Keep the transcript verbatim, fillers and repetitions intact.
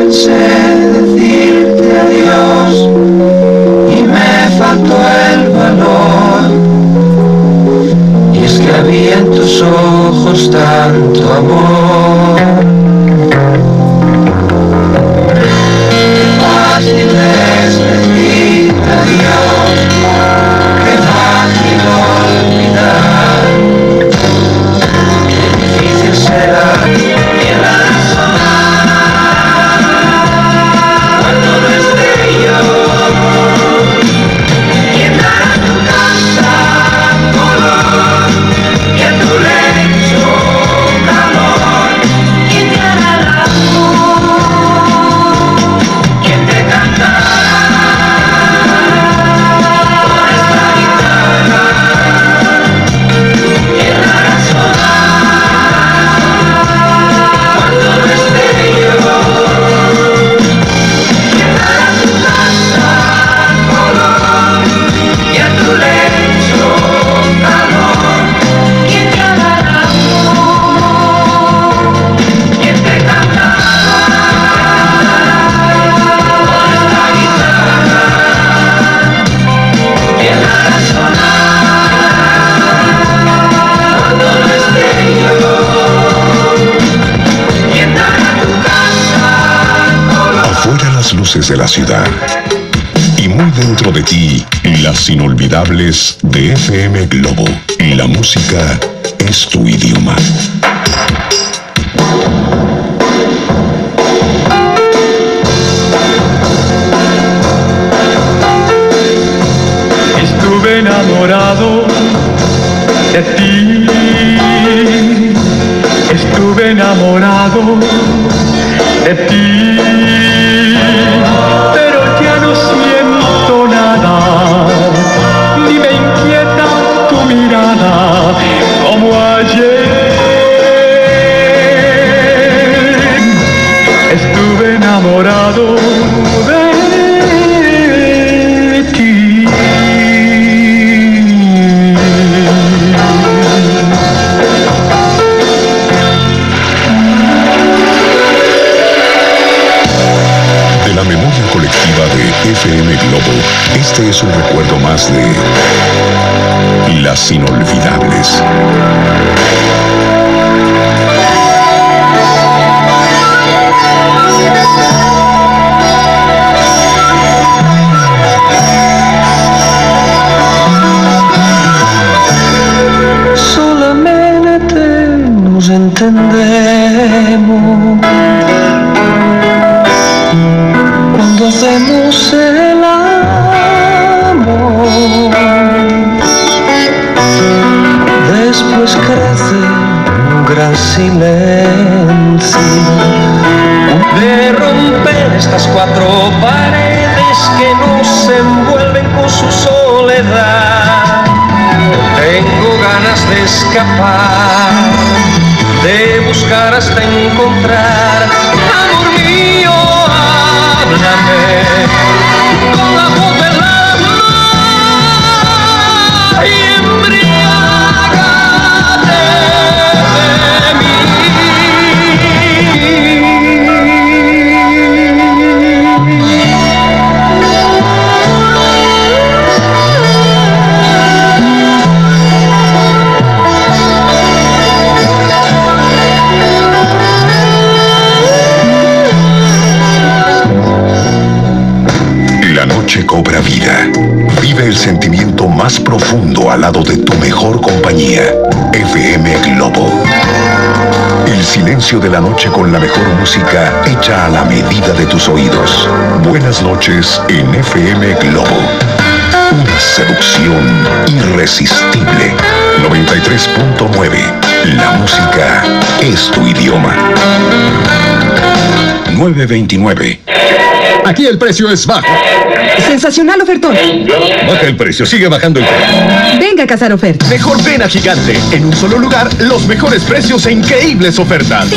pensé decirte adiós y me faltó el valor. Y es que había en tus ojos tanto amor. Qué fácil es decirte adiós, qué fácil olvidar, qué difícil será llegar a sonar cuando no esté yo. ¿Quién dará a tu casa color y a tu lecho calor? ¿Quién te hará el amor? ¿Quién te cantará con esta guitarra? ¿Quién la hará sonar cuando no esté yo? ¿Quién dará a tu casa color y a tu lecho calor? ¿Quién te hará el amor? ¿Quién te cantará con esta guitarra? ¿Quién la hará sonar cuando no esté yo? ¿Quién dará a tu casa color? Afuera las luces de la ciudad y muy dentro de ti las inolvidables de F M Globo. La música es tu idioma. Estuve enamorado de ti, estuve enamorado de ti, pero ya no siento nada, ni me inquieta tu mirada como ayer. Estuve enamorado de ti. De la memoria colectiva de F M Globo, este es un recuerdo más de las inolvidables. Solamente nos entendemos cuando hacemos el amor. Después crece un gran silencio de romper estas cuatro paredes que nos envuelven con su soledad. Tengo ganas de escapar, de buscar hasta encontrar. Amor mío, háblame con la voz del alma y embriágate de mí. La noche cobra vida. Vive el sentimiento más profundo al lado de tu mejor compañía. F M Globo. El silencio de la noche con la mejor música hecha a la medida de tus oídos. Buenas noches en F M Globo. Una seducción irresistible. noventa y tres punto nueve. La música es tu idioma. nueve veintinueve. Aquí el precio es bajo. Sensacional ofertón. Baja el precio, sigue bajando el precio. Venga a cazar ofertas. Mejor ven a Gigante. En un solo lugar, los mejores precios e increíbles ofertas.